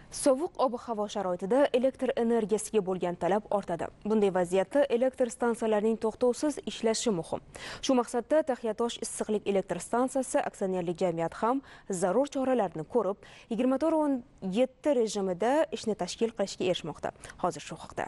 Sovuq ob-havo sharoitida elektr energiyasiga bo'lgan talab ortadi. Bunday vaziyatda elektr stansiyalarining to'xtovsiz ishlashi muhim. Shu maqsadda Taxiatosh issiqlik elektr stansiyasi aksionerlik jamiyati ham zarur choralarni ko'rib, 24/7 rejimida ishni tashkil qilishga erishmoqda. Hozir shu haqda.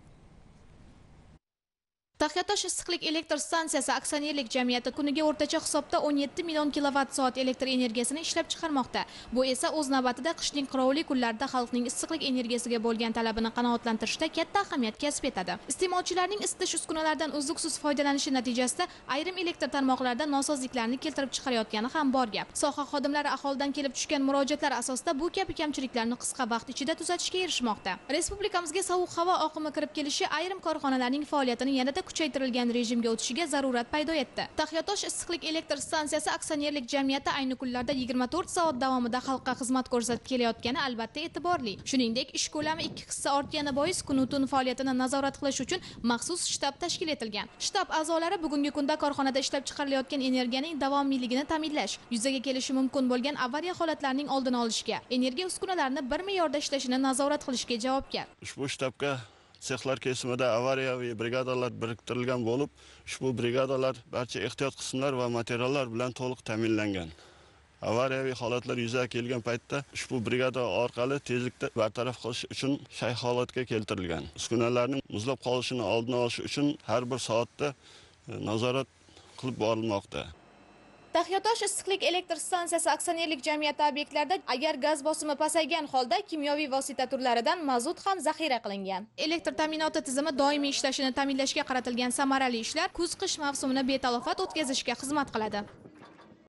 Taxiatosh issiqlik elektr stansiyasi aksionerlik jamiyati kuniga o'rtacha hisobda 17 million kilovatt-soat elektr energiyasini ishlab chiqarmoqda. Bu esa o'z navbatida qishning qirovli kunlarida xalqning issiqlik energiyasiga bo'lgan talabini qanoatlantirishda katta ahamiyat kasb etadi. Iste'molchilarning isitish uskunalaridan uzluksiz foydalanishi natijasida ayrim elektr tarmoqlarida nosozliklarni keltirib chiqarayotgani ham bor gap. Soha xodimlari aholidan kelib tushgan murojaatlar asosida bu kabi kamchiliklarni qisqa vaqt ichida tuzatishga erishmoqda. Respublikamizga sovuq havo oqimi kirib kelishi ayrim korxonalarning faoliyatini yanada kuchaytirilgan rejimga o'tishiga zarurat paydo etdi. Taxiatosh issiqlik elektr stansiyasi aksionerlik jamiyati ayni kunlarda 24 soat davomida xalqqa xizmat ko'rsatib kelayotgani albatta e'tiborli. Shuningdek, ish ko'lami 2 hissa ortgani bois kun-tun faoliyatini nazorat qilish uchun maxsus shtab tashkil etilgan. Shtab a'zolari bugungi kunda korxonada ishlab chiqarilayotgan energiyaning davomiyligini ta'minlash, yuzaga kelishi mumkin bo'lgan avariya holatlarining oldini olishga, energiya uskunalarini bir me'yorda ishlashini nazorat qilishga javobgar. Ushbu shtabga sexlar kesimida avariyaviy brigadalar biriktirilgan bo'lib, ushbu brigadalar barcha ehtiyot qismlar va materiallar bilan to'liq ta'minlangan. Avariyaviy holatlar yuzaga kelgan paytda ushbu brigada orqali tezlikda bartaraf qilish uchun shay holatga keltirilgan. Uskunalarning muzlab qolishini oldini olish uchun har bir soatda nazorat qilib borilmoqda. Taxiatosh issiqlik elektr stansiyasi aksionerlik jamiyati obyektlarida agar gaz bosimi pasaygan holda kimyoviy vosita turlaridan mazut ham zaxira qilingan. Elektr ta'minoti tizimi doimiy ishlashini ta'minlashga qaratilgan samarali ishlar kuz-qish mavsumini betalofat o'tkazishga xizmat qiladi.